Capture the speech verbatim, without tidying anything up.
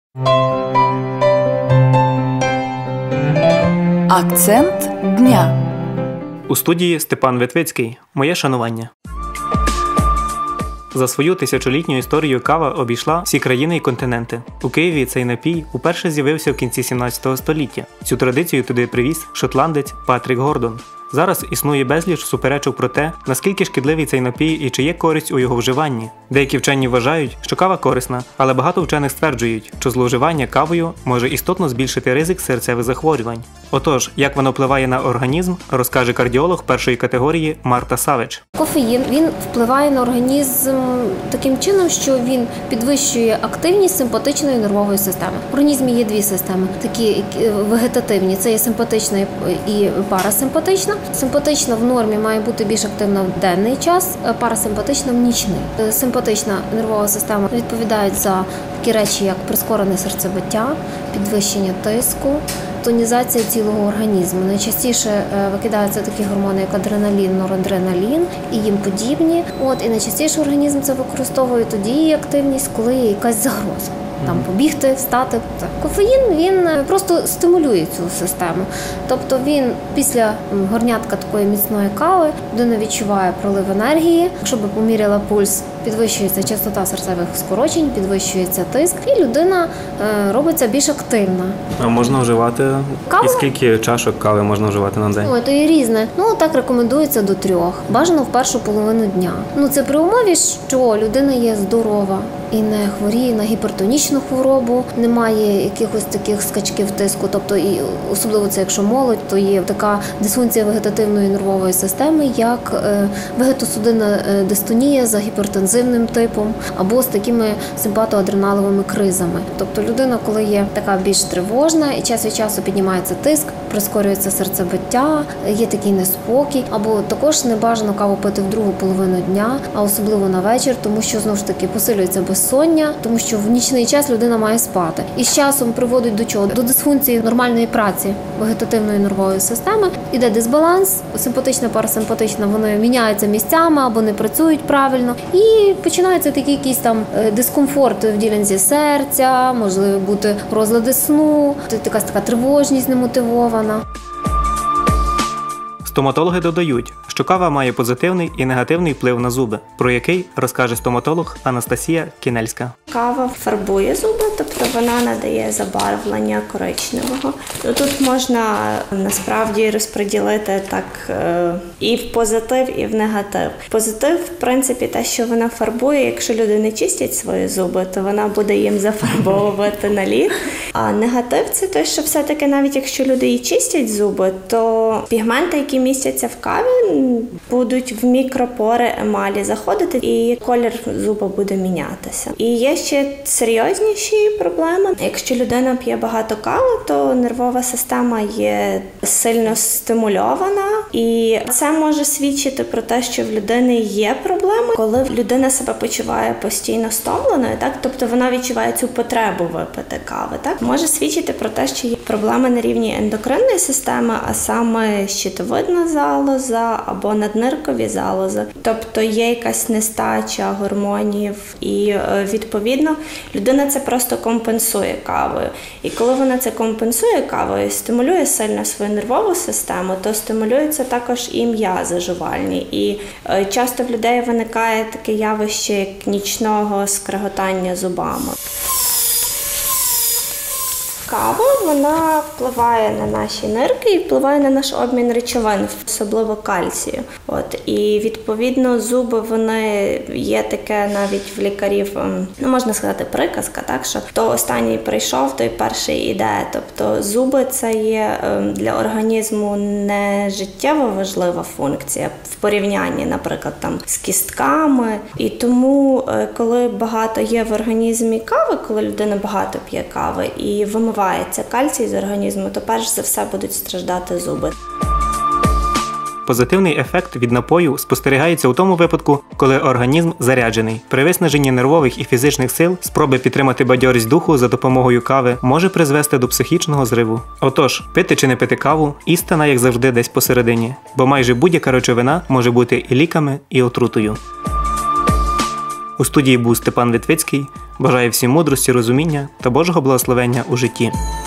Акцент дня. У студії Степан Витвицький. Моє шанування. За свою тисячолітню історію кава обійшла всі країни і континенти. У Києві цей напій уперше з'явився в кінці сімнадцятого століття. Цю традицію туди привіз шотландець Патрік Гордон. Зараз існує безліч суперечок про те, наскільки шкідливий цей напій і чи є користь у його вживанні. Деякі вчені вважають, що кава корисна, але багато вчених стверджують, що зловживання кавою може істотно збільшити ризик серцевих захворювань. Отож, як воно впливає на організм, розкаже кардіолог першої категорії Марта Савич. Кофеїн, він впливає на організм таким чином, що він підвищує активність симпатичної нервової системи. В організмі є дві системи, такі вегетативні, це є симпатична і парасимпатична. Симпатична в нормі має бути більш активна в денний час, парасимпатична в нічний. Симпатична нервова система відповідає за такі речі, як прискорене серцебиття, підвищення тиску, тонізація цілого організму. Найчастіше викидаються такі гормони, як адреналін, норадреналін і їм подібні. От, і найчастіше організм це використовує тоді і активність, коли є якась загроза. Там побігти, встати. Кофеїн, він просто стимулює цю систему. Тобто він після горнятка такої міцної кави, людина відчуває прилив енергії. Якщо би поміряла пульс, підвищується частота серцевих скорочень, підвищується тиск, і людина е, робиться більш активна. А можна вживати? Каву? І скільки чашок кави можна вживати на день? Ой, то є різне. Ну, так рекомендується до трьох. Бажано в першу половину дня. Ну, це при умові, що людина є здорова і не хворіє на гіпертонічну хворобу, немає якихось таких скачків тиску, тобто і особливо це, якщо молодь, то є така дисфункція вегетативної нервової системи, як е, вегетосудинна дистонія за гіпертензивним типом або з такими симпатоадреналовими кризами. Тобто людина, коли є така більш тривожна і час від часу піднімається тиск, прискорюється серцебиття, є такий неспокій, або також не бажано каву пити в другу половину дня, а особливо на вечір, тому що знову ж таки посилюється безсоння, тому що в нічний час людина має спати. І з часом приводить до чого? До дисфункції нормальної праці вегетативної нервової системи. Іде дисбаланс, симпатична, парасимпатична, вони міняються місцями або не працюють правильно. І починається такий якийсь там дискомфорт в ділянці серця, можливо бути розлади сну, якась така тривожність немотивована. Стоматологи додають, що кава має позитивний і негативний вплив на зуби, про який розкаже стоматолог Анастасія Кінельська. Кава фарбує зуби, тобто вона надає забарвлення коричневого. Тут можна насправді розподілити так і в позитив, і в негатив. Позитив, в принципі, те, що вона фарбує, якщо люди не чистять свої зуби, то вона буде їм зафарбовувати наліт. А негатив – це те, що все-таки навіть якщо люди і чистять зуби, то пігменти, які містяться в каві, будуть в мікропори емалі заходити і колір зуба буде мінятися. І є ще серйозніші проблеми. Якщо людина п'є багато кави, то нервова система є сильно стимульована, і це може свідчити про те, що в людини є проблеми, коли людина себе почуває постійно стомленою, так, тобто вона відчуває цю потребу випити кави, так, може свідчити про те, що є проблеми на рівні ендокринної системи, а саме щитовидна залоза або надниркові залози. Тобто є якась нестача гормонів і, відповідно, людина це просто компенсує кавою. І коли вона це компенсує кавою, стимулює сильно свою нервову систему, то стимулюються також і м'язи жувальні. І часто в людей виникає таке явище, як нічного скреготання зубами. Кава, вона впливає на наші нирки і впливає на наш обмін речовин, особливо кальцію. От, і, відповідно, зуби, вони є таке навіть в лікарів, ну, можна сказати, приказка, так, що хто останній прийшов, той перший іде. Тобто зуби – це є для організму не життєво важлива функція в порівнянні, наприклад, там, з кістками. І тому, коли багато є в організмі кави, коли людина багато п'є кави і вимиває кальцій з організму, то перш за все будуть страждати зуби. Позитивний ефект від напою спостерігається у тому випадку, коли організм заряджений. При виснаженні нервових і фізичних сил спроби підтримати бадьорість духу за допомогою кави може призвести до психічного зриву. Отож, пити чи не пити каву – істина, як завжди, десь посередині, бо майже будь-яка речовина може бути і ліками, і отрутою. У студії був Степан Витвицький. Бажаю всім мудрості, розуміння та Божого благословення у житті.